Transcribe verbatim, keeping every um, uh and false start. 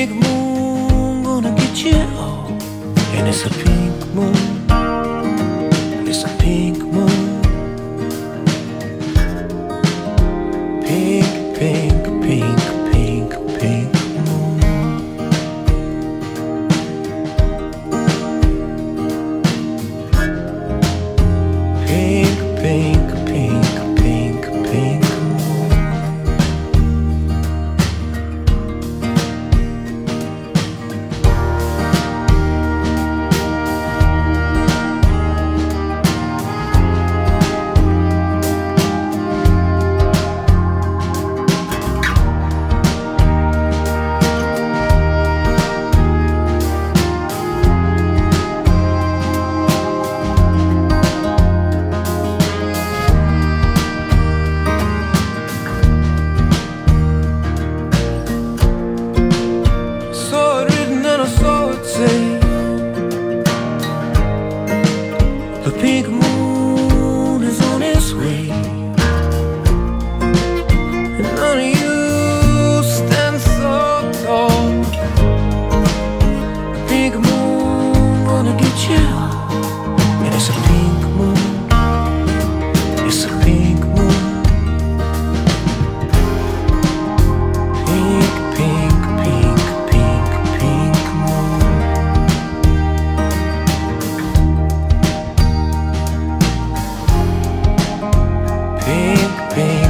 pink moon gonna get you. Oh, and it's a pink moon. It's a pink moon. Pink, pink, pink, pink, pink moon. Pink, pink, pink, pink, pink moon. The pink moon is on its way, and none of you stand so tall. The pink moon gonna get you, and it's a pink moon. It's a pink moon. Pink, pink, pink, pink, pink moon. Pink, pink.